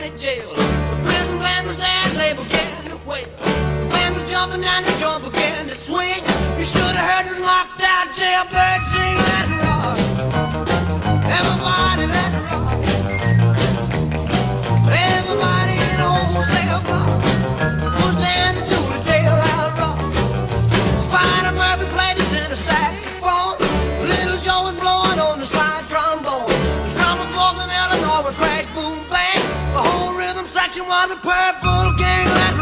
county jail. The prison band was there, they began to wail. The band was jumping and the drum began to swing. You should have heard this knocked out jailbird sing. Let it rock, everybody let it rock. Everybody in the whole cell block was dancing to the jailhouse rock. Spider Murphy played his tenor saxophone. Little Joe was blowing on the slide trombone. The drummer boy from Illinois would crash, boom, bang. The whole rhythm section was a purple gang.